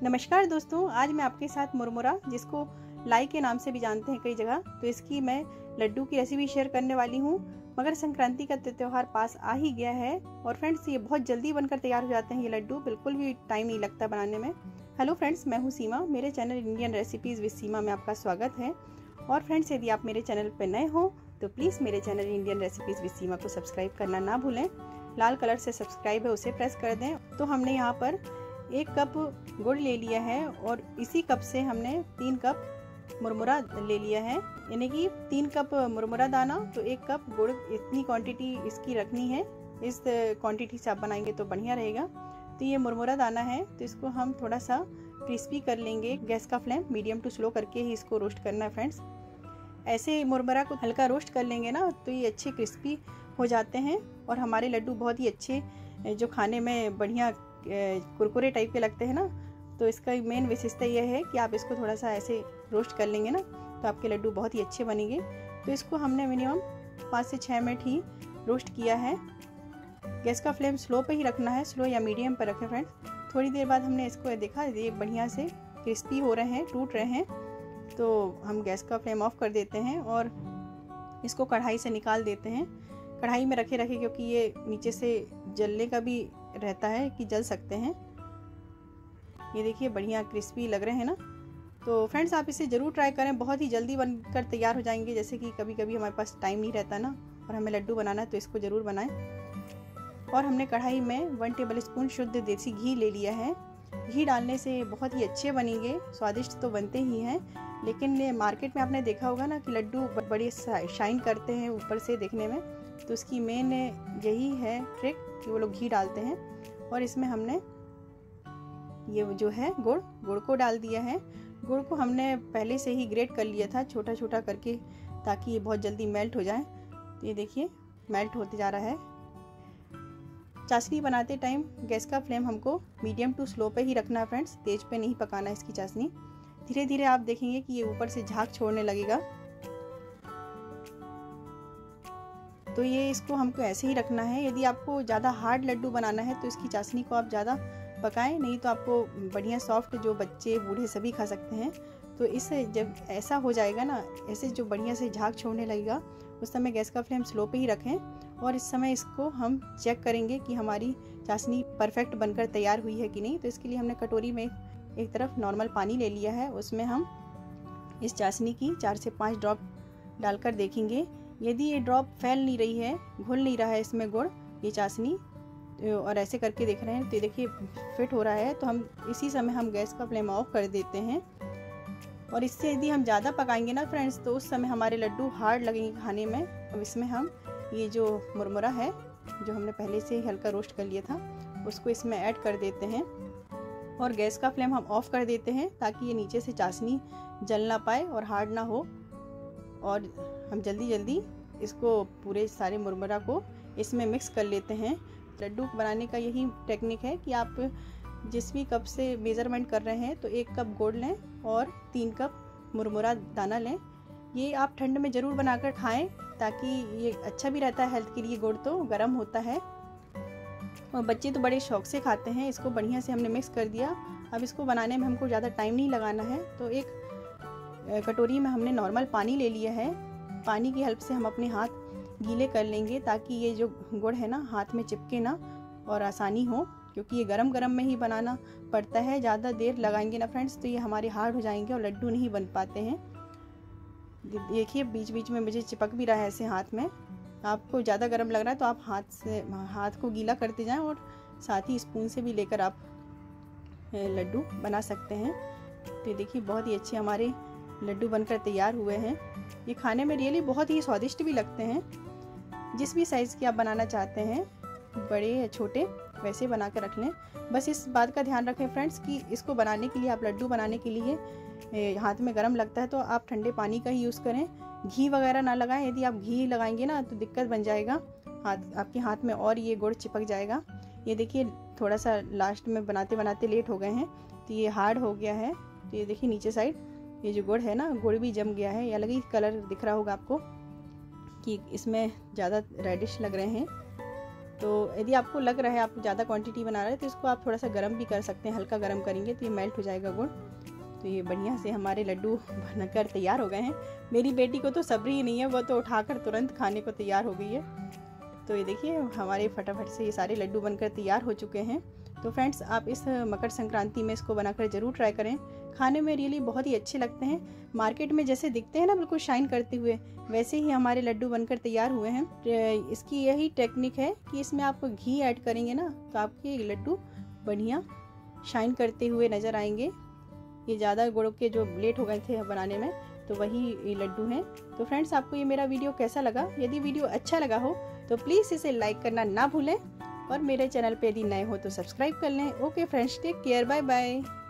नमस्कार दोस्तों, आज मैं आपके साथ मुरमुरा, जिसको लाई के नाम से भी जानते हैं कई जगह, तो इसकी मैं लड्डू की रेसिपी शेयर करने वाली हूँ। मकर संक्रांति का त्यौहार पास आ ही गया है और फ्रेंड्स ये बहुत जल्दी बनकर तैयार हो जाते हैं। ये लड्डू बिल्कुल भी टाइम नहीं लगता बनाने में। हेलो फ्रेंड्स, मैं हूँ सीमा। मेरे channel Indian recipes with Seema में आपका स्वागत है। और फ्रेंड्स, यदि आप मेरे चैनल पर नए हो तो प्लीज़ मेरे channel Indian recipes with Seema को सब्सक्राइब करना ना भूलें। लाल कलर से सब्सक्राइब है, उसे प्रेस कर दें। तो हमने यहाँ पर 1 कप गुड़ ले लिया है और इसी कप से हमने 3 कप मुरमुरा ले लिया है, यानी कि 3 कप मुरमुरा दाना तो 1 कप गुड़। इतनी क्वांटिटी इसकी रखनी है। इस क्वांटिटी से आप बनाएंगे तो बढ़िया रहेगा। तो ये मुरमुरा दाना है, तो इसको हम थोड़ा सा क्रिस्पी कर लेंगे। गैस का फ्लेम मीडियम टू स्लो करके ही इसको रोस्ट करना है फ्रेंड्स। ऐसे मुरमुरा को हल्का रोस्ट कर लेंगे ना तो ये अच्छे क्रिस्पी हो जाते हैं और हमारे लड्डू बहुत ही अच्छे, जो खाने में बढ़िया कुरकुरे टाइप के लगते हैं ना। तो इसका मेन विशेषता यह है कि आप इसको थोड़ा सा ऐसे रोस्ट कर लेंगे ना तो आपके लड्डू बहुत ही अच्छे बनेंगे। तो इसको हमने मिनिमम 5 से 6 मिनट ही रोस्ट किया है। गैस का फ्लेम स्लो पे ही रखना है, स्लो या मीडियम पर रखें फ्रेंड्स। थोड़ी देर बाद हमने इसको देखा, ये बढ़िया से क्रिस्पी हो रहे हैं, टूट रहे हैं। तो हम गैस का फ्लेम ऑफ कर देते हैं और इसको कढ़ाई से निकाल देते हैं। कढ़ाई में रखे क्योंकि ये नीचे से जलने का भी रहता है कि जल सकते हैं। ये देखिए बढ़िया क्रिस्पी लग रहे हैं ना। तो फ्रेंड्स, आप इसे ज़रूर ट्राई करें, बहुत ही जल्दी बनकर तैयार हो जाएंगे। जैसे कि कभी कभी हमारे पास टाइम नहीं रहता ना और हमें लड्डू बनाना है, तो इसको ज़रूर बनाएं। और हमने कढ़ाई में 1 टेबल स्पून शुद्ध देसी घी ले लिया है। घी डालने से बहुत ही अच्छे बनेंगे, स्वादिष्ट तो बनते ही हैं, लेकिन मार्केट में आपने देखा होगा ना कि लड्डू बड़े शाइन करते हैं ऊपर से देखने में। तो उसकी मेन यही है ट्रिक कि वो लोग घी डालते हैं। और इसमें हमने ये जो है गुड़ को डाल दिया है। गुड़ को हमने पहले से ही ग्रेट कर लिया था छोटा छोटा करके, ताकि ये बहुत जल्दी मेल्ट हो जाए। तो ये देखिए मेल्ट होते जा रहा है। चाशनी बनाते टाइम गैस का फ्लेम हमको मीडियम टू स्लो पे ही रखना है फ्रेंड्स, तेज पे नहीं पकाना है इसकी चाशनी। धीरे धीरे आप देखेंगे कि ये ऊपर से झाग छोड़ने लगेगा। तो ये इसको हमको ऐसे ही रखना है। यदि आपको ज़्यादा हार्ड लड्डू बनाना है तो इसकी चाशनी को आप ज़्यादा पकाएं, नहीं तो आपको बढ़िया सॉफ्ट, जो बच्चे बूढ़े सभी खा सकते हैं। तो इससे जब ऐसा हो जाएगा ना, ऐसे जो बढ़िया से झाग छोड़ने लगेगा, उस समय गैस का फ्लेम स्लो पे ही रखें। और इस समय इसको हम चेक करेंगे कि हमारी चाशनी परफेक्ट बनकर तैयार हुई है कि नहीं। तो इसके लिए हमने कटोरी में एक तरफ नॉर्मल पानी ले लिया है, उसमें हम इस चाशनी की 4 से 5 ड्रॉप डालकर देखेंगे। यदि ये ड्रॉप फैल नहीं रही है, घुल नहीं रहा है इसमें गुड़, ये चाशनी, और ऐसे करके देख रहे हैं तो देखिए फिट हो रहा है, तो हम इसी समय हम गैस का फ्लेम ऑफ कर देते हैं। और इससे यदि हम ज़्यादा पकाएंगे ना फ्रेंड्स, तो उस समय हमारे लड्डू हार्ड लगेंगे खाने में। अब इसमें हम ये जो मुरमुरा है, जो हमने पहले से ही हल्का रोस्ट कर लिया था, उसको इसमें ऐड कर देते हैं और गैस का फ्लेम हम ऑफ कर देते हैं, ताकि ये नीचे से चाशनी जल ना पाए और हार्ड ना हो। और हम जल्दी इसको पूरे सारे मुरमुरा को इसमें मिक्स कर लेते हैं। लड्डू बनाने का यही टेक्निक है कि आप जिस भी कप से मेज़रमेंट कर रहे हैं, तो 1 कप गुड़ लें और 3 कप मुरमुरा दाना लें। ये आप ठंड में ज़रूर बनाकर खाएं, ताकि ये अच्छा भी रहता है हेल्थ के लिए। गुड़ तो गर्म होता है और बच्चे तो बड़े शौक से खाते हैं। इसको बढ़िया से हमने मिक्स कर दिया। अब इसको बनाने में हमको ज़्यादा टाइम नहीं लगाना है। तो एक कटोरी में हमने नॉर्मल पानी ले लिया है। पानी की हेल्प से हम अपने हाथ गीले कर लेंगे, ताकि ये जो गुड़ है ना हाथ में चिपके ना और आसानी हो, क्योंकि ये गरम में ही बनाना पड़ता है। ज़्यादा देर लगाएंगे ना फ्रेंड्स तो ये हमारे हार्ड हो जाएंगे और लड्डू नहीं बन पाते हैं। देखिए बीच बीच में मुझे चिपक भी रहा है ऐसे हाथ में। आपको ज़्यादा गर्म लग रहा है तो आप हाथ को गीला करते जाएं और साथ ही स्पून से भी लेकर आप लड्डू बना सकते हैं। तो देखिए बहुत ही अच्छे हमारे लड्डू बनकर तैयार हुए हैं। ये खाने में रियली बहुत ही स्वादिष्ट भी लगते हैं। जिस भी साइज़ की आप बनाना चाहते हैं, बड़े या छोटे, वैसे बना कर रख लें। बस इस बात का ध्यान रखें फ्रेंड्स कि इसको बनाने के लिए, आप लड्डू बनाने के लिए हाथ में गर्म लगता है तो आप ठंडे पानी का ही यूज़ करें, घी वगैरह ना लगाएं। यदि आप घी लगाएंगे ना तो दिक्कत बन जाएगा, आपके हाथ में और ये गुड़ चिपक जाएगा। ये देखिए थोड़ा सा लास्ट में बनाते बनाते लेट हो गए हैं तो ये हार्ड हो गया है। तो ये देखिए नीचे साइड ये जो गुड़ है ना, गुड़ भी जम गया है। ये अलग ही कलर दिख रहा होगा आपको कि इसमें ज़्यादा रेडिश लग रहे हैं। तो यदि आपको लग रहा है आप ज़्यादा क्वांटिटी बना रहे हैं तो इसको आप थोड़ा सा गर्म भी कर सकते हैं, हल्का गर्म करेंगे तो ये मेल्ट हो जाएगा गुड़। तो ये बढ़िया से हमारे लड्डू बनकर तैयार हो गए हैं। मेरी बेटी को तो सब्र ही नहीं है, वो तो उठाकर तुरंत खाने को तैयार हो गई है। तो ये देखिए हमारे फटाफट से ये सारे लड्डू बनकर तैयार हो चुके हैं। तो फ्रेंड्स आप इस मकर संक्रांति में इसको बनाकर ज़रूर ट्राई करें, खाने में रियली बहुत ही अच्छे लगते हैं। मार्केट में जैसे दिखते हैं ना बिल्कुल शाइन करते हुए, वैसे ही हमारे लड्डू बनकर तैयार हुए हैं। इसकी यही टेक्निक है कि इसमें आप घी ऐड करेंगे ना तो आपके लड्डू बढ़िया शाइन करते हुए नज़र आएंगे। ये ज़्यादा गुड़ के जो लेट हो गए थे बनाने में तो वही लड्डू हैं। तो फ्रेंड्स आपको ये मेरा वीडियो कैसा लगा? यदि वीडियो अच्छा लगा हो तो प्लीज़ इसे लाइक करना ना भूलें और मेरे चैनल पे यदि नए हो तो सब्सक्राइब कर लें। Okay friends, take care, bye bye.